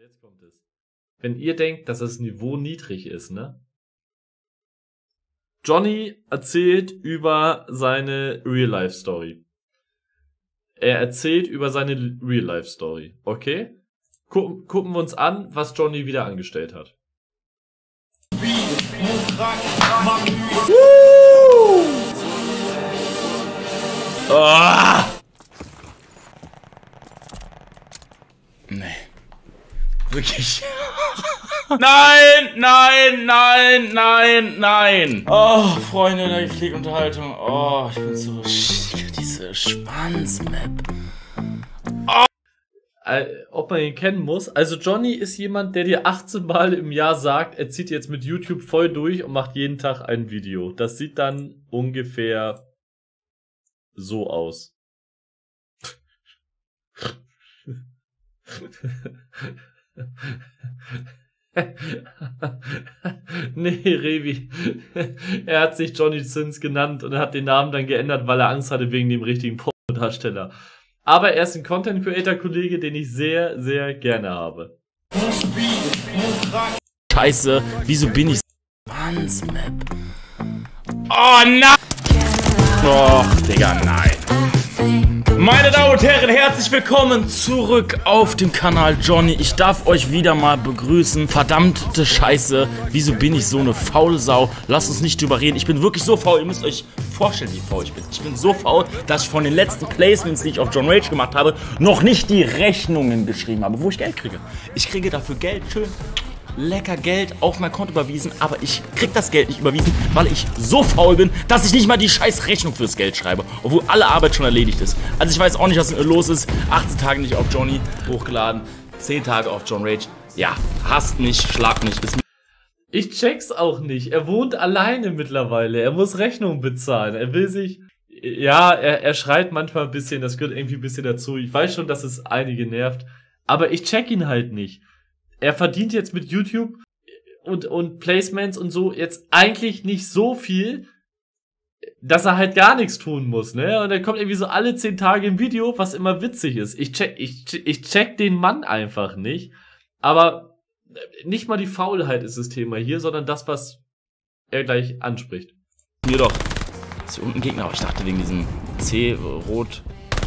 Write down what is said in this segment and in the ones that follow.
Jetzt kommt es. Wenn ihr denkt, dass das Niveau niedrig ist, ne? Johnny erzählt über seine Real-Life-Story. Er erzählt über seine Real-Life-Story, okay? Gucken wir uns an, was Johnny wieder angestellt hat. Oh! Nee. Wirklich. Nein, nein, nein, nein, nein. Oh, Freunde der Pflegeunterhaltung. Oh, ich bin so... Diese Schwanz-Map. Ob man ihn kennen muss. Also Johnny ist jemand, der dir 18 Mal im Jahr sagt, er zieht jetzt mit YouTube voll durch und macht jeden Tag ein Video. Das sieht dann ungefähr so aus. Nee, Revi. Er hat sich Johnny Sins genannt und er hat den Namen dann geändert, weil er Angst hatte wegen dem richtigen Pornodarsteller. Aber er ist ein Content-Creator-Kollege, den ich sehr, sehr gerne habe. Scheiße, wieso bin ich... Schwanz-Map. Oh nein! Och, Digga, nein. Meine Damen und Herren, herzlich willkommen zurück auf dem Kanal Johnny. Ich darf euch wieder mal begrüßen. Verdammte Scheiße, wieso bin ich so eine faule Sau? Lasst uns nicht drüber reden. Ich bin wirklich so faul. Ihr müsst euch vorstellen, wie faul ich bin. Ich bin so faul, dass ich von den letzten Placements, die ich auf John Rage gemacht habe, noch nicht die Rechnungen geschrieben habe, wo ich Geld kriege. Ich kriege dafür Geld, schön lecker Geld auf mein Konto überwiesen, aber ich krieg das Geld nicht überwiesen, weil ich so faul bin, dass ich nicht mal die scheiß Rechnung fürs Geld schreibe, obwohl alle Arbeit schon erledigt ist. Also ich weiß auch nicht, was los ist. 18 Tage nicht auf Johnny hochgeladen, 10 Tage auf John Rage. Ja, hasst mich, schlag mich. Ich check's auch nicht. Er wohnt alleine mittlerweile. Er muss Rechnungen bezahlen. Er will sich... Ja, er schreit manchmal ein bisschen, das gehört irgendwie ein bisschen dazu. Ich weiß schon, dass es einige nervt, aber ich check ihn halt nicht. Er verdient jetzt mit YouTube und Placements und so jetzt eigentlich nicht so viel, dass er halt gar nichts tun muss, ne? Und er kommt irgendwie so alle 10 Tage im Video, was immer witzig ist. Ich check den Mann einfach nicht. Aber nicht mal die Faulheit ist das Thema hier, sondern das, was er gleich anspricht. Mir doch. Ist hier unten ein Gegner, aber ich dachte wegen diesem C-Rot.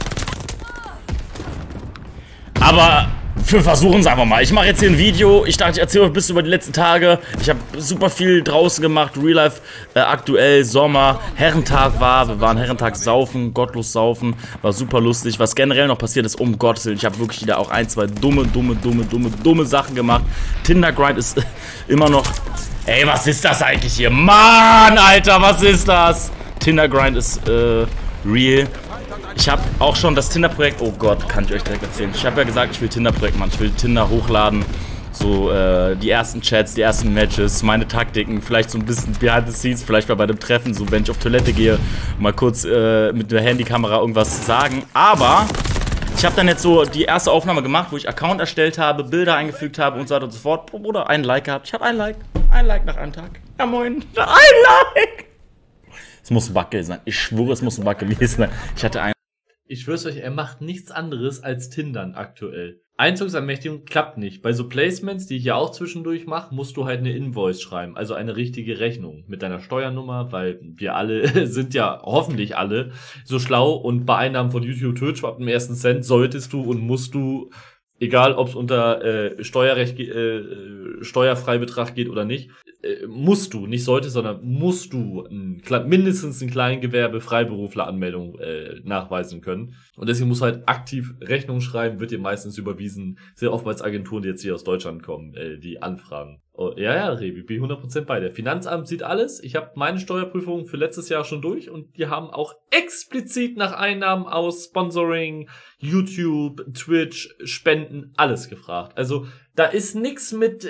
Aber... Wir versuchen es einfach mal. Ich mache jetzt hier ein Video. Ich dachte, ich erzähle euch ein bisschen über die letzten Tage. Ich habe super viel draußen gemacht. Real Life, aktuell, Sommer, Herrentag war. Wir waren Herrentag saufen, gottlos saufen. War super lustig. Was generell noch passiert ist, um Gottes Willen. Ich habe wirklich wieder auch ein, zwei dumme Sachen gemacht. Tinder-Grind ist immer noch... Ey, was ist das eigentlich hier? Mann, Alter, was ist das? Tinder-Grind ist, real. Ich habe auch schon das Tinder-Projekt, oh Gott, kann ich euch direkt erzählen. Ich habe ja gesagt, ich will Tinder-Projekt machen, ich will Tinder hochladen. So, die ersten Chats, die ersten Matches, meine Taktiken, vielleicht so ein bisschen behind the scenes, vielleicht mal bei dem Treffen, so wenn ich auf Toilette gehe, mal kurz mit der Handykamera irgendwas sagen. Aber ich habe dann jetzt so die erste Aufnahme gemacht, wo ich Account erstellt habe, Bilder eingefügt habe und so weiter und so fort. Bruder, ein Like gehabt. Ich habe ein Like nach einem Tag. Ja moin, ein Like! Es muss ein Bug gewesen sein. Ich schwöre, es muss ein Bug gewesen sein. Ich hatte einen. Ich schwör's euch, er macht nichts anderes als Tindern aktuell. Einzugsermächtigung klappt nicht. Bei so Placements, die ich ja auch zwischendurch mache, musst du halt eine Invoice schreiben, also eine richtige Rechnung mit deiner Steuernummer, weil wir alle sind ja hoffentlich alle so schlau und bei Einnahmen von YouTube, Twitch ab dem ersten Cent solltest du und musst du, egal ob es unter Steuerfreibetrag geht oder nicht, musst du, nicht sollte, sondern musst du mindestens ein Kleingewerbe Freiberufleranmeldung nachweisen können. Und deswegen musst du halt aktiv Rechnung schreiben, wird dir meistens überwiesen. Sehr oftmals Agenturen, die jetzt hier aus Deutschland kommen, die anfragen. Oh, ja, Revi, bin 100% bei dir. Finanzamt sieht alles. Ich habe meine Steuerprüfung für letztes Jahr schon durch und die haben auch explizit nach Einnahmen aus Sponsoring, YouTube, Twitch, Spenden, alles gefragt. Also da ist nix mit,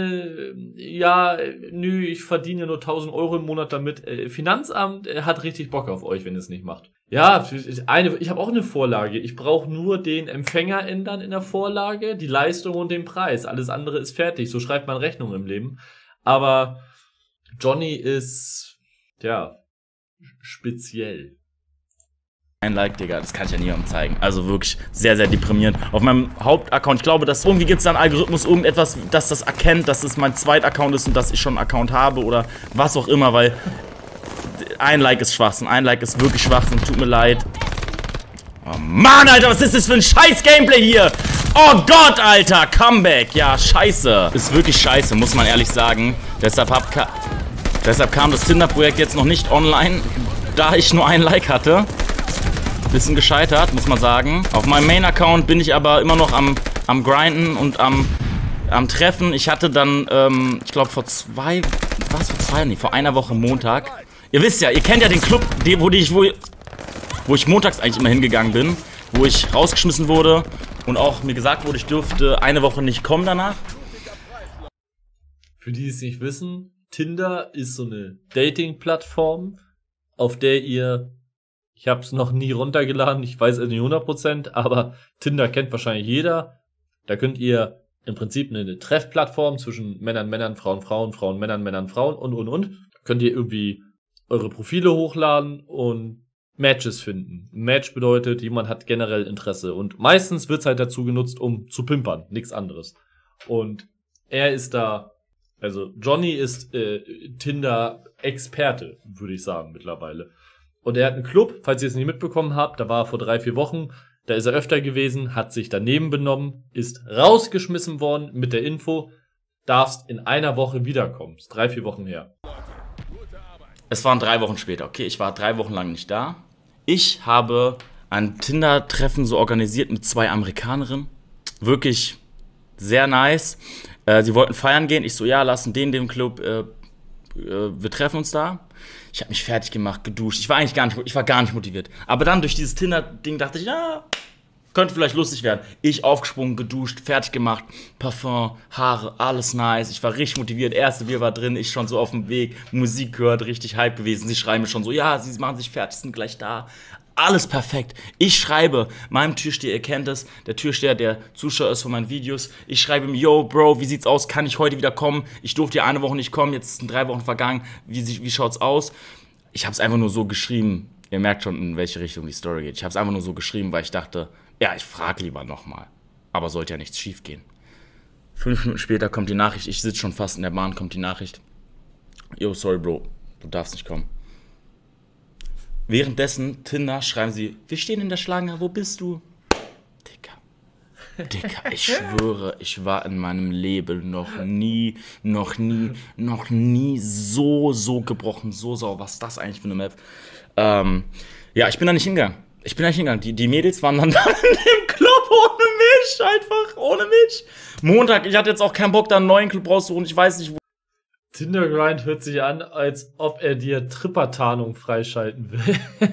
ich verdiene nur 1.000 Euro im Monat damit. Finanzamt hat richtig Bock auf euch, wenn ihr es nicht macht. Ja, ich habe auch eine Vorlage. Ich brauche nur den Empfänger ändern in der Vorlage, die Leistung und den Preis. Alles andere ist fertig. So schreibt man Rechnung im Leben. Aber Johnny ist, ja, speziell. Ein Like, Digga, das kann ich ja niemandem zeigen. Also wirklich sehr, sehr deprimierend. Auf meinem Hauptaccount, ich glaube, dass irgendwie gibt es da einen Algorithmus, irgendetwas, dass das erkennt, dass es mein Zweitaccount ist und dass ich schon einen Account habe oder was auch immer, weil ein Like ist Schwachsinn, ein Like ist wirklich Schwachsinn, tut mir leid. Oh Mann, Alter, was ist das für ein scheiß Gameplay hier? Oh Gott, Alter, Comeback, ja, scheiße. Ist wirklich scheiße, muss man ehrlich sagen. Deshalb kam das Tinder-Projekt jetzt noch nicht online, da ich nur ein Like hatte. Bisschen gescheitert, muss man sagen. Auf meinem Main-Account bin ich aber immer noch am Grinden und am Treffen. Ich hatte dann, ich glaube vor einer Woche Montag. Ihr wisst ja, ihr kennt ja den Club, wo ich montags eigentlich immer hingegangen bin. Wo ich rausgeschmissen wurde und auch mir gesagt wurde, ich dürfte eine Woche nicht kommen danach. Für die es nicht wissen, Tinder ist so eine Dating-Plattform, auf der ihr... Ich habe es noch nie runtergeladen, ich weiß es nicht 100%, aber Tinder kennt wahrscheinlich jeder. Da könnt ihr im Prinzip eine Treffplattform zwischen Männern, Frauen, Männern, Frauen und. Könnt ihr irgendwie eure Profile hochladen und Matches finden. Ein Match bedeutet, jemand hat generell Interesse und meistens wird es halt dazu genutzt, um zu pimpern, nichts anderes. Und er ist da, also Johnny ist Tinder-Experte, würde ich sagen mittlerweile. Und er hat einen Club, falls ihr es nicht mitbekommen habt, da war er vor 3-4 Wochen, da ist er öfter gewesen, hat sich daneben benommen, ist rausgeschmissen worden mit der Info, darfst in einer Woche wiederkommen. Ist 3-4 Wochen her. Es waren 3 Wochen später, okay, ich war 3 Wochen lang nicht da. Ich habe ein Tinder-Treffen so organisiert mit 2 Amerikanerinnen. Wirklich sehr nice. Sie wollten feiern gehen, ich so, ja, lassen den dem Club, wir treffen uns da. Ich habe mich fertig gemacht, geduscht. Ich war gar nicht motiviert. Aber dann durch dieses Tinder-Ding dachte ich, ja, könnte vielleicht lustig werden. Ich aufgesprungen, geduscht, fertig gemacht, Parfum, Haare, alles nice. Ich war richtig motiviert. Erste Bier war drin, ich schon so auf dem Weg, Musik gehört, richtig hype gewesen. Sie schreiben mir schon so, ja, sie machen sich fertig, sind gleich da. Alles perfekt. Ich schreibe meinem Türsteher, ihr kennt es, der Türsteher, der Zuschauer ist von meinen Videos. Ich schreibe ihm, yo, Bro, wie sieht's aus? Kann ich heute wieder kommen? Ich durfte ja eine Woche nicht kommen, jetzt sind 3 Wochen vergangen. Wie schaut's aus? Ich habe es einfach nur so geschrieben. Ihr merkt schon, in welche Richtung die Story geht. Ich habe es einfach nur so geschrieben, weil ich dachte, ja, ich frage lieber nochmal. Aber sollte ja nichts schief gehen. 5 Minuten später kommt die Nachricht, ich sitze schon fast in der Bahn, kommt die Nachricht. Yo, sorry, Bro, du darfst nicht kommen. Währenddessen, Tinder, schreiben sie, wir stehen in der Schlange, wo bist du? Dicker, ich schwöre, ich war in meinem Leben noch nie so gebrochen, so sauer. Was ist das eigentlich für eine Map? Ja, ich bin da nicht hingegangen. Die Mädels waren dann da in dem Club ohne mich, einfach ohne mich. Montag, ich hatte jetzt auch keinen Bock, da einen neuen Club rauszuholen, ich weiß nicht, wo. Tindergrind hört sich an, als ob er dir Trippertarnung freischalten will.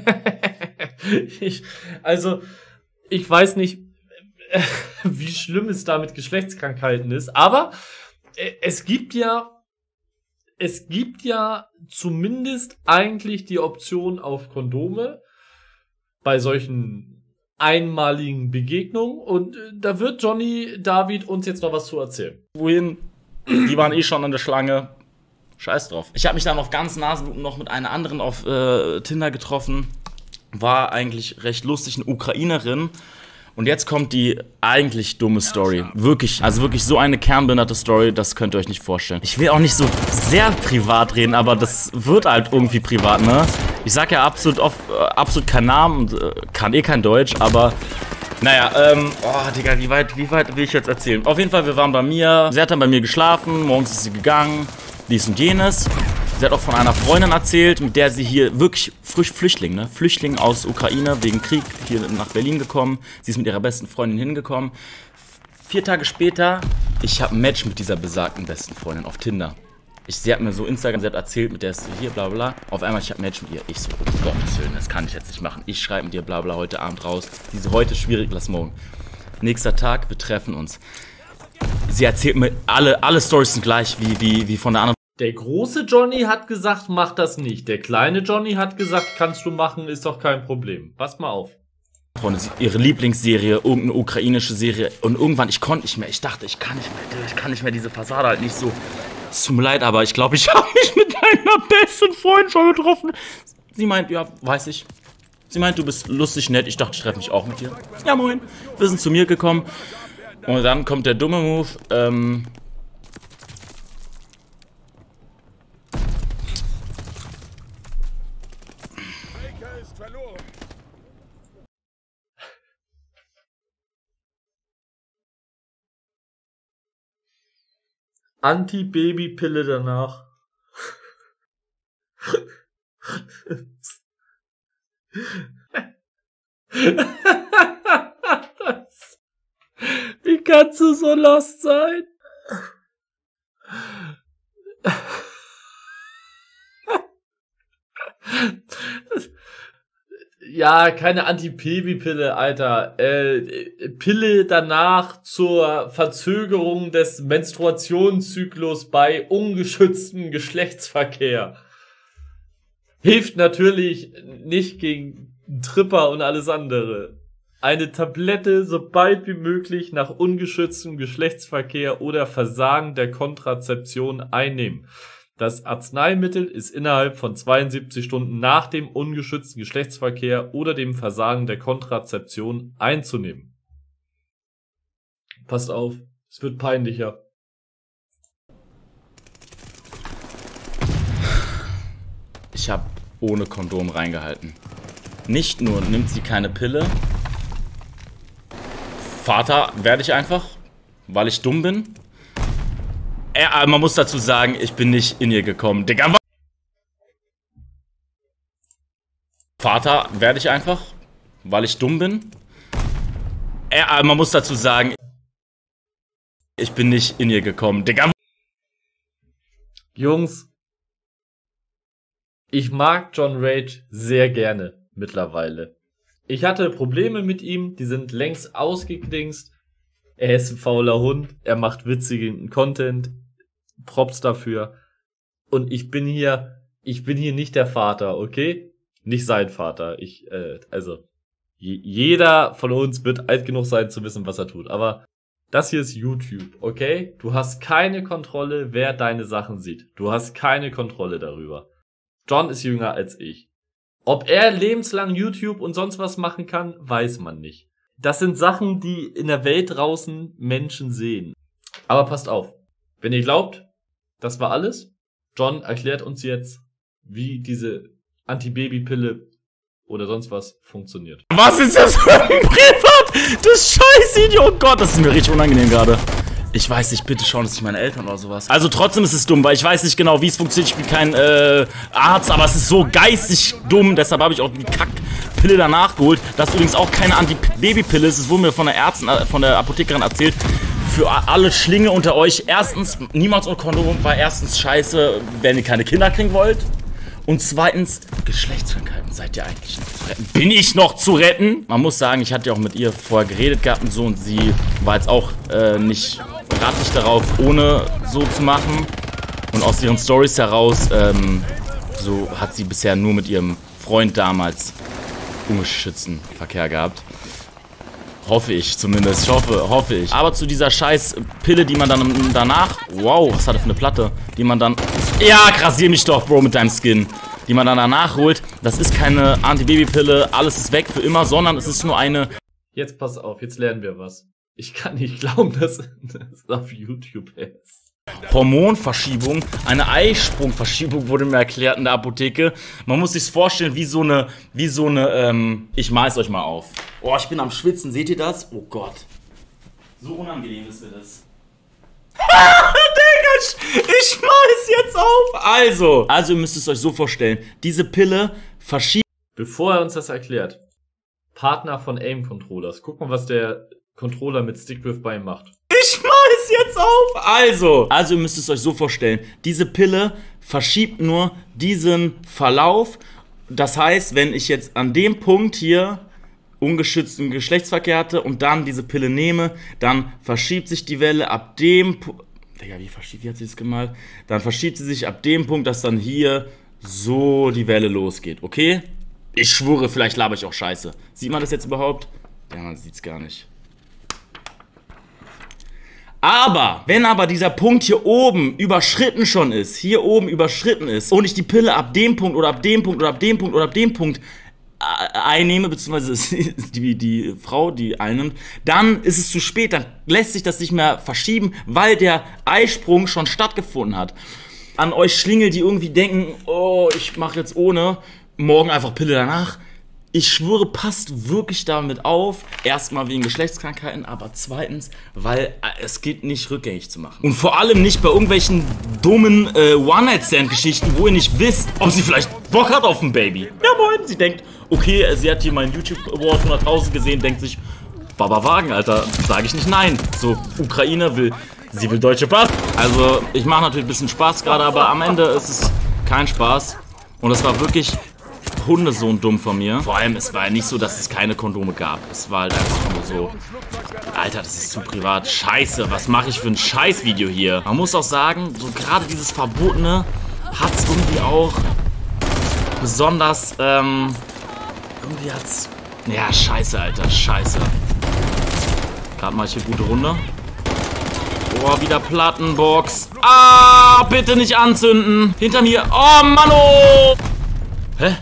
Ich weiß nicht, wie schlimm es da mit Geschlechtskrankheiten ist, aber es gibt ja zumindest eigentlich die Option auf Kondome bei solchen einmaligen Begegnungen und da wird Johnny David uns jetzt noch was zu erzählen. Wohin? Die waren eh schon an der Schlange. Scheiß drauf. Ich habe mich dann auf ganz Nasenbluten noch mit einer anderen auf Tinder getroffen. War eigentlich recht lustig, eine Ukrainerin. Und jetzt kommt die eigentlich dumme Story. Wirklich, also wirklich so eine kernbehinderte Story, das könnt ihr euch nicht vorstellen. Ich will auch nicht so sehr privat reden, aber das wird halt irgendwie privat, ne? Ich sag ja absolut keinen Namen und kann eh kein Deutsch, aber naja, oh Digga, wie weit will ich jetzt erzählen? Auf jeden Fall, wir waren bei mir, sie hat dann bei mir geschlafen, morgens ist sie gegangen, dies und jenes. Sie hat auch von einer Freundin erzählt, mit der sie hier wirklich Flüchtling aus Ukraine wegen Krieg hier nach Berlin gekommen. Sie ist mit ihrer besten Freundin hingekommen. 4 Tage später, ich habe ein Match mit dieser besagten besten Freundin auf Tinder. Sie hat mir so Instagram, sie hat erzählt, mit der ist sie hier, bla bla. Auf einmal, ich habe ein Match mit ihr. Ich so, oh Gottes Willen, das kann ich jetzt nicht machen. Ich schreibe mit dir, bla bla, heute Abend raus. Diese heute schwierig, lass morgen. Nächster Tag, wir treffen uns. Sie erzählt mir, alle Storys sind gleich wie von der anderen. Der große Johnny hat gesagt, mach das nicht. Der kleine Johnny hat gesagt, kannst du machen, ist doch kein Problem. Pass mal auf. Ihre Lieblingsserie, irgendeine ukrainische Serie. Und irgendwann, ich konnte nicht mehr. Ich dachte, ich kann nicht mehr diese Fassade halt nicht so. Es tut mir leid, aber ich glaube, ich habe mich mit deiner besten Freundin schon getroffen. Sie meint, ja, weiß ich. Sie meint, du bist lustig, nett. Ich dachte, ich treffe mich auch mit dir. Ja, moin. Wir sind zu mir gekommen. Und dann kommt der dumme Move. Anti-Baby-Pille danach. Wie kannst du so lost sein? Ja, keine Anti-Baby-Pille, Alter. Pille danach zur Verzögerung des Menstruationszyklus bei ungeschütztem Geschlechtsverkehr. Hilft natürlich nicht gegen Tripper und alles andere. Eine Tablette so bald wie möglich nach ungeschütztem Geschlechtsverkehr oder Versagen der Kontrazeption einnehmen. Das Arzneimittel ist innerhalb von 72 Stunden nach dem ungeschützten Geschlechtsverkehr oder dem Versagen der Kontrazeption einzunehmen. Passt auf, es wird peinlicher. Ich habe ohne Kondom reingehalten. Nicht nur nimmt sie keine Pille. Vater werde ich einfach, weil ich dumm bin. Man muss dazu sagen, ich bin nicht in ihr gekommen. Digga, Vater werde ich einfach, weil ich dumm bin. Man muss dazu sagen, ich bin nicht in ihr gekommen. Digga. Jungs, ich mag John Rage sehr gerne mittlerweile. Ich hatte Probleme mit ihm, die sind längst ausgedingst. Er ist ein fauler Hund, er macht witzigen Content. Props dafür. Und ich bin hier nicht der Vater, okay? Nicht sein Vater. Jeder von uns wird alt genug sein zu wissen, was er tut. Aber das hier ist YouTube, okay? Du hast keine Kontrolle, wer deine Sachen sieht. Du hast keine Kontrolle darüber. John ist jünger als ich. Ob er lebenslang YouTube und sonst was machen kann, weiß man nicht. Das sind Sachen, die in der Welt draußen Menschen sehen. Aber passt auf. Wenn ihr glaubt, das war alles, John erklärt uns jetzt, wie diese Anti-Baby-Pille oder sonst was funktioniert. Was ist das für ein Privat? Das Scheiß-Idiot. Oh Gott, das ist mir richtig unangenehm gerade. Ich weiß nicht, bitte schauen es nicht meine Eltern oder sowas. Also trotzdem ist es dumm, weil ich weiß nicht genau, wie es funktioniert. Ich bin kein Arzt, aber es ist so geistig dumm. Deshalb habe ich auch die Kackpille danach geholt. Das ist übrigens auch keine Anti-Baby-Pille. Es wurde mir von der Apothekerin erzählt. Für alle Schlinge unter euch. Erstens, niemals ohne Kondom war erstens scheiße, wenn ihr keine Kinder kriegen wollt. Und zweitens, Geschlechtskrankheiten seid ihr eigentlich noch zu retten. Bin ich noch zu retten? Man muss sagen, ich hatte ja auch mit ihr vorher geredet gehabt und so. Und sie war jetzt auch nicht ratlich darauf, ohne so zu machen. Und aus ihren Stories heraus, so hat sie bisher nur mit ihrem Freund damals ungeschützten Verkehr gehabt. Hoffe ich zumindest, hoffe ich. Aber zu dieser scheiß Pille, die man dann danach, wow, was hat er für eine Platte, die man dann, ja, rasier mich doch, Bro, mit deinem Skin, die man dann danach holt, das ist keine Anti-Baby-Pille, alles ist weg für immer, sondern es ist nur eine... Jetzt pass auf, jetzt lernen wir was. Ich kann nicht glauben, dass das auf YouTube ist. Hormonverschiebung, eine Eisprungverschiebung wurde mir erklärt in der Apotheke. Man muss sich's vorstellen wie so eine, ich mal's euch mal auf. Oh, ich bin am Schwitzen, seht ihr das? Oh Gott. So unangenehm ist mir das. Digga, ich mal's jetzt auf. Also, ihr müsst es euch so vorstellen, diese Pille verschiebt... Bevor er uns das erklärt, Partner von Aim-Controllers, guck mal, was der Controller mit Stickdrift bei ihm macht. Ich mal's jetzt auf. Also, ihr müsst es euch so vorstellen, diese Pille verschiebt nur diesen Verlauf. Das heißt, wenn ich jetzt an dem Punkt hier ungeschützten Geschlechtsverkehr hatte und dann diese Pille nehme, dann verschiebt sich die Welle ab dem Punkt. Digga, wie hat sie das gemalt? Dann verschiebt sie sich ab dem Punkt, dass dann hier so die Welle losgeht, okay? Ich schwöre, vielleicht laber ich auch Scheiße. Sieht man das jetzt überhaupt? Ja, man sieht's gar nicht. Aber, wenn aber dieser Punkt hier oben überschritten schon ist, und ich die Pille ab dem Punkt oder ab dem Punkt oder ab dem Punkt oder ab dem Punkt einnehme, beziehungsweise die Frau, die einnimmt, dann ist es zu spät, dann lässt sich das nicht mehr verschieben, weil der Eisprung schon stattgefunden hat. An euch Schlingel, die irgendwie denken, oh, ich mache jetzt ohne, morgen einfach Pille danach. Ich schwöre, passt wirklich damit auf. Erstmal wegen Geschlechtskrankheiten, aber zweitens, weil es geht nicht rückgängig zu machen. Und vor allem nicht bei irgendwelchen dummen One-Night-Stand-Geschichten, wo ihr nicht wisst, ob sie vielleicht Bock hat auf ein Baby. Ja moin, sie denkt, okay, sie hat hier meinen YouTube-Award 100.000 gesehen, denkt sich, Baba Wagen, Alter, sage ich nicht nein. So, Ukraine sie will deutsche Pass. Also, ich mache natürlich ein bisschen Spaß gerade, aber am Ende ist es kein Spaß. Und es war wirklich Hundesohn dumm von mir. Vor allem, es war ja nicht so, dass es keine Kondome gab. Es war halt einfach nur so, Alter, das ist zu privat. Scheiße, was mache ich für ein Scheißvideo hier? Man muss auch sagen, so gerade dieses Verbotene hat es irgendwie auch besonders, irgendwie hat's, ja, scheiße, Alter, scheiße. Gerade mache ich hier gute Runde. Boah, wieder Plattenbox. Ah, bitte nicht anzünden. Hinter mir. Oh, Mann. Hä?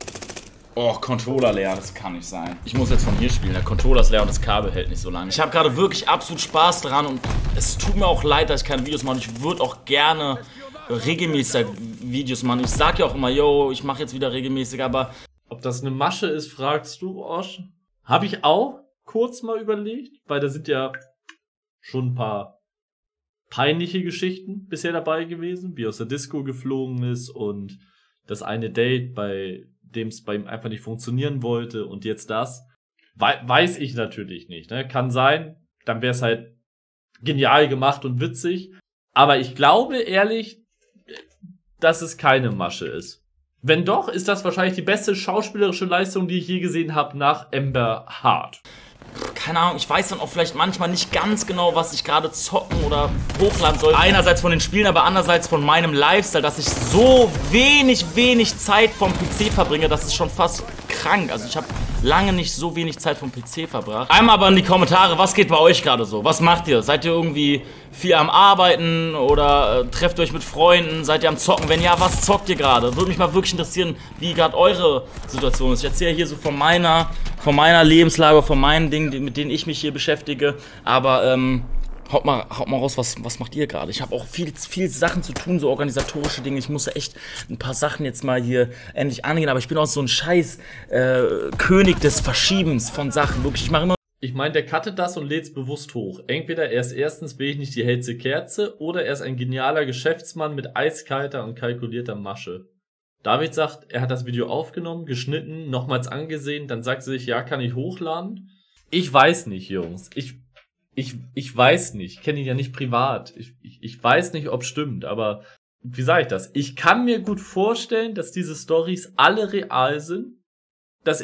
Oh, Controller leer, das kann nicht sein. Ich muss jetzt von hier spielen, der Controller ist leer und das Kabel hält nicht so lange. Ich habe gerade wirklich absolut Spaß dran und es tut mir auch leid, dass ich keine Videos mache. Ich würde auch gerne regelmäßig Videos machen. Ich sag ja auch immer, yo, ich mache jetzt wieder regelmäßig, aber... Ob das eine Masche ist, fragst du, Osch? Habe ich auch kurz mal überlegt, weil da sind ja schon ein paar peinliche Geschichten bisher dabei gewesen, wie aus der Disco geflogen ist und das eine Date, bei dem es bei ihm einfach nicht funktionieren wollte und jetzt das. Weiß ich natürlich nicht. Ne? Kann sein, dann wäre es halt genial gemacht und witzig. Aber ich glaube ehrlich, dass es keine Masche ist. Wenn doch, ist das wahrscheinlich die beste schauspielerische Leistung, die ich je gesehen habe, nach Amber Heard. Keine Ahnung, ich weiß dann auch vielleicht manchmal nicht ganz genau, was ich gerade zocken oder hochladen soll. Einerseits von den Spielen, aber andererseits von meinem Lifestyle, dass ich so wenig Zeit vom PC verbringe, das ist schon fast krank. Also ich habe lange nicht so wenig Zeit vom PC verbracht. Einmal aber in die Kommentare, was geht bei euch gerade so? Was macht ihr? Seid ihr irgendwie viel am Arbeiten oder trefft euch mit Freunden? Seid ihr am Zocken? Wenn ja, was zockt ihr gerade? Würde mich mal wirklich interessieren, wie gerade eure Situation ist. Ich erzähle hier so von meiner Lebenslage, von meinen Dingen, mit denen ich mich hier beschäftige. Aber haut mal raus, was macht ihr gerade? Ich habe auch viel Sachen zu tun, so organisatorische Dinge. Ich muss echt ein paar Sachen jetzt mal hier endlich angehen. Aber ich bin auch so ein scheiß König des Verschiebens von Sachen. Wirklich, ich mache immer... Ich meine, der cuttet das und lädt's bewusst hoch. Entweder er ist erstens will ich nicht die hellste Kerze oder er ist ein genialer Geschäftsmann mit eiskalter und kalkulierter Masche. David sagt, er hat das Video aufgenommen, geschnitten, nochmals angesehen, dann sagt er sich, ja, kann ich hochladen? Ich weiß nicht, Jungs. Ich weiß nicht. Ich kenne ihn ja nicht privat. Ich weiß nicht, ob stimmt, aber wie sage ich das? Ich kann mir gut vorstellen, dass diese Storys alle real sind, dass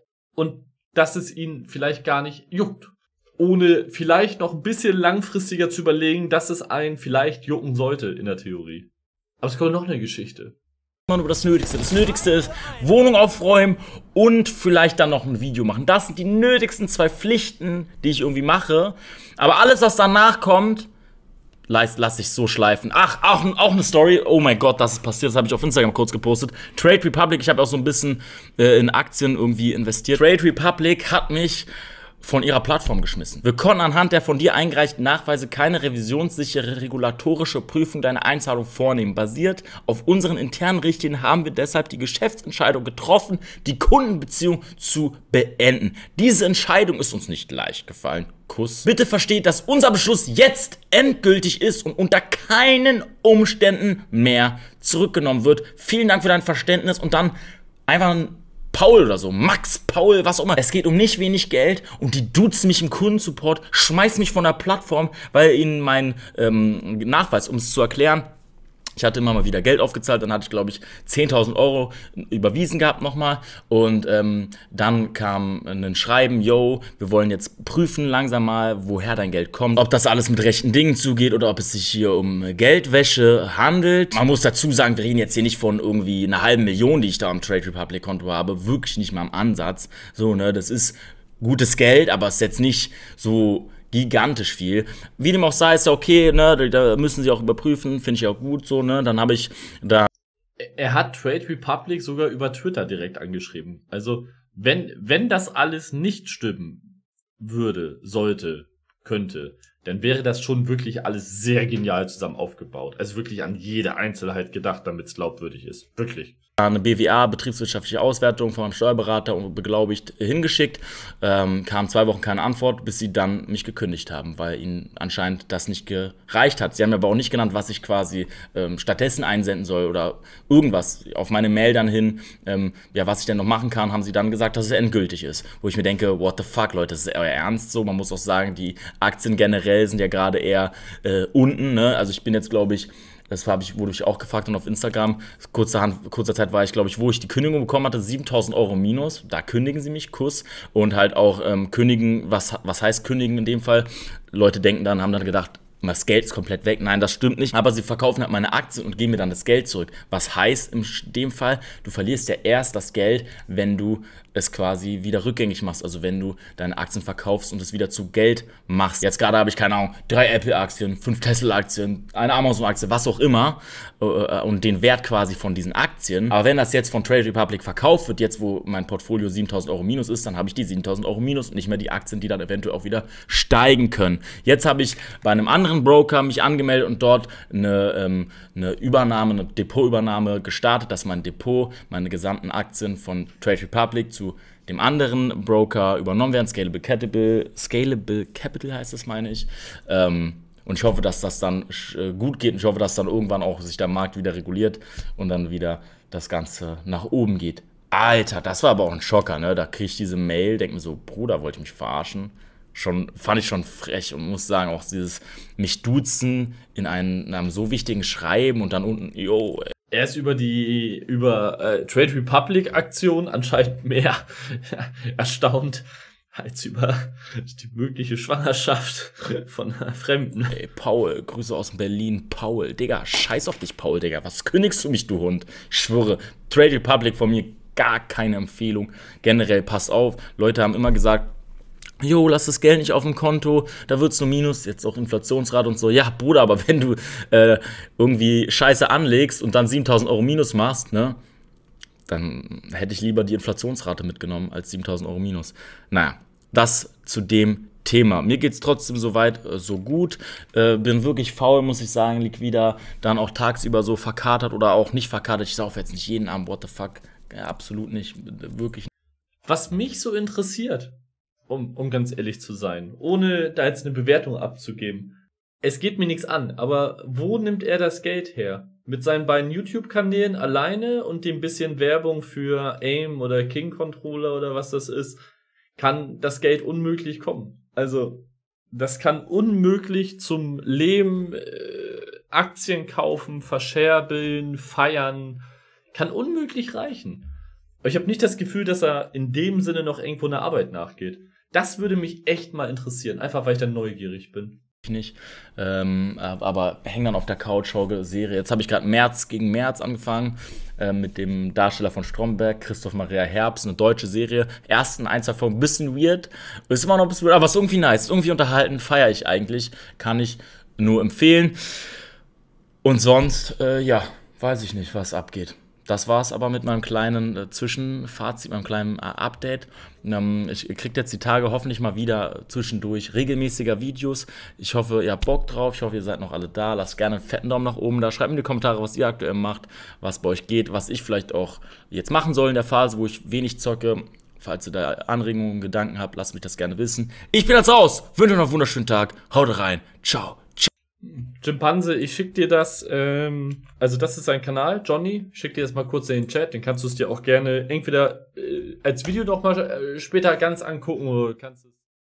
es ihn vielleicht gar nicht juckt. Ohne vielleicht noch ein bisschen langfristiger zu überlegen, dass es einen vielleicht jucken sollte in der Theorie. Aber es kommt noch eine Geschichte. Über das Nötigste. Das Nötigste ist Wohnung aufräumen und vielleicht dann noch ein Video machen. Das sind die nötigsten 2 Pflichten, die ich irgendwie mache. Aber alles, was danach kommt, lass ich so schleifen. Ach, auch eine Story. Oh mein Gott, das ist passiert. Das habe ich auf Instagram kurz gepostet. Trade Republic, ich habe auch so ein bisschen in Aktien irgendwie investiert. Trade Republic hat mich von ihrer Plattform geschmissen. Wir konnten anhand der von dir eingereichten Nachweise keine revisionssichere regulatorische Prüfung deiner Einzahlung vornehmen. Basiert auf unseren internen Richtlinien haben wir deshalb die Geschäftsentscheidung getroffen, die Kundenbeziehung zu beenden. Diese Entscheidung ist uns nicht leicht gefallen. Kuss. Bitte versteht, dass unser Beschluss jetzt endgültig ist und unter keinen Umständen mehr zurückgenommen wird. Vielen Dank für dein Verständnis und dann einfach ein Paul oder so, Max, Paul, was auch immer. Es geht um nicht wenig Geld und die duzen mich im Kundensupport, schmeißen mich von der Plattform, weil ihnen mein Nachweis, um es zu erklären, ich hatte immer mal wieder Geld aufgezahlt, dann hatte ich, glaube ich, 10.000 Euro überwiesen gehabt nochmal und dann kam ein Schreiben, yo, wir wollen jetzt prüfen langsam mal, woher dein Geld kommt, ob das alles mit rechten Dingen zugeht oder ob es sich hier um Geldwäsche handelt. Man muss dazu sagen, wir reden jetzt hier nicht von irgendwie einer halben Million, die ich da am Trade Republic Konto habe, wirklich nicht mal im Ansatz. So, ne, das ist gutes Geld, aber es ist jetzt nicht so gigantisch viel. Wie dem auch sei, ist ja okay, ne, da müssen sie auch überprüfen, finde ich auch gut so, ne, dann habe ich da... Er hat Trade Republic sogar über Twitter direkt angeschrieben. Also, Wenn das alles nicht stimmen würde, sollte, könnte, dann wäre das schon wirklich alles sehr genial zusammen aufgebaut. Also wirklich an jede Einzelheit gedacht, damit es glaubwürdig ist. Wirklich. Eine BWA, betriebswirtschaftliche Auswertung von einem Steuerberater und beglaubigt hingeschickt. Kam 2 Wochen keine Antwort, bis sie dann mich gekündigt haben, weil ihnen anscheinend das nicht gereicht hat. Sie haben mir aber auch nicht genannt, was ich quasi stattdessen einsenden soll oder irgendwas. Auf meine Mail dann hin, ja, was ich denn noch machen kann, haben sie dann gesagt, dass es endgültig ist. Wo ich mir denke, what the fuck, Leute, das ist euer Ernst so? Man muss auch sagen, die Aktien generell sind ja gerade eher unten, ne? Also ich bin jetzt, glaube ich, wurde ich auch gefragt und auf Instagram. Kurzer Zeit war ich, glaube ich, wo ich die Kündigung bekommen hatte, 7.000 Euro minus. Da kündigen sie mich, Kuss. Und halt auch kündigen, was heißt kündigen in dem Fall? Leute haben dann gedacht, das Geld ist komplett weg. Nein, das stimmt nicht. Aber sie verkaufen halt meine Aktien und geben mir dann das Geld zurück. Was heißt in dem Fall, du verlierst ja erst das Geld, wenn du es quasi wieder rückgängig machst. Also wenn du deine Aktien verkaufst und es wieder zu Geld machst. Jetzt gerade habe ich, keine Ahnung, 3 Apple-Aktien, 5 Tesla-Aktien, eine Amazon-Aktie, was auch immer. Und den Wert quasi von diesen Aktien. Aber wenn das jetzt von Trade Republic verkauft wird, jetzt wo mein Portfolio 7.000 Euro minus ist, dann habe ich die 7.000 Euro minus und nicht mehr die Aktien, die dann eventuell auch wieder steigen können. Jetzt habe ich bei einem anderen Broker mich angemeldet und dort eine Depotübernahme gestartet, dass mein Depot, meine gesamten Aktien von Trade Republic zu dem anderen Broker übernommen werden. Scalable Capital heißt das, meine ich. Und ich hoffe, dass das dann gut geht. Und ich hoffe, dass dann irgendwann auch sich der Markt wieder reguliert und dann wieder das Ganze nach oben geht. Alter, das war aber auch ein Schocker, ne? Da kriege ich diese Mail, denke mir so, Bruder, wollte ich mich verarschen? Fand ich schon frech und muss sagen, auch dieses mich duzen in einem so wichtigen Schreiben und dann unten, yo. Er ist über Trade Republic Aktion anscheinend mehr erstaunt als über die mögliche Schwangerschaft von Fremden. Ey, Paul, Grüße aus Berlin, Paul. Digga, scheiß auf dich, Paul, Digga. Was kündigst du mich, du Hund? Ich schwöre, Trade Republic von mir gar keine Empfehlung. Generell, pass auf. Leute haben immer gesagt, jo, lass das Geld nicht auf dem Konto, da wird's nur Minus, jetzt auch Inflationsrate und so. Ja, Bruder, aber wenn du irgendwie Scheiße anlegst und dann 7.000 Euro Minus machst, ne, dann hätte ich lieber die Inflationsrate mitgenommen als 7.000 Euro Minus. Naja, das zu dem Thema. Mir geht's trotzdem soweit so gut. Bin wirklich faul, muss ich sagen, liquider, dann auch tagsüber so verkatert oder auch nicht verkatert. Ich saufe jetzt nicht jeden Abend, what the fuck, ja, absolut nicht, wirklich nicht. Was mich so interessiert, um ganz ehrlich zu sein, ohne da jetzt eine Bewertung abzugeben. Es geht mir nichts an, aber wo nimmt er das Geld her? Mit seinen beiden YouTube-Kanälen alleine und dem bisschen Werbung für AIM oder King Controller oder was das ist, kann das Geld unmöglich kommen. Also, das kann unmöglich zum Leben, Aktien kaufen, verscherbeln, feiern, kann unmöglich reichen. Aber ich habe nicht das Gefühl, dass er in dem Sinne noch irgendwo einer Arbeit nachgeht. Das würde mich echt mal interessieren, einfach weil ich dann neugierig bin. Nicht, aber häng dann auf der Couch, schaue Serie. Jetzt habe ich gerade März gegen März angefangen mit dem Darsteller von Stromberg, Christoph Maria Herbst, eine deutsche Serie. Ersten 1, 2 Folgen, ein bisschen weird, ist immer noch ein bisschen weird, aber ist irgendwie nice, irgendwie unterhalten, feiere ich eigentlich, kann ich nur empfehlen. Und sonst, ja, weiß ich nicht, was abgeht. Das war's aber mit meinem kleinen Zwischenfazit, meinem kleinen Update. Ich kriege jetzt die Tage hoffentlich mal wieder zwischendurch regelmäßiger Videos. Ich hoffe, ihr habt Bock drauf. Ich hoffe, ihr seid noch alle da. Lasst gerne einen fetten Daumen nach oben da. Schreibt mir in die Kommentare, was ihr aktuell macht, was bei euch geht, was ich vielleicht auch jetzt machen soll in der Phase, wo ich wenig zocke. Falls ihr da Anregungen, Gedanken habt, lasst mich das gerne wissen. Ich bin jetzt raus. Wünsche euch noch einen wunderschönen Tag. Haut rein. Ciao. Chimpanse, ich schick dir das, also das ist sein Kanal, Johnny, schick dir das mal kurz in den Chat, den kannst du es dir auch gerne entweder als Video noch mal später ganz angucken oder kannst es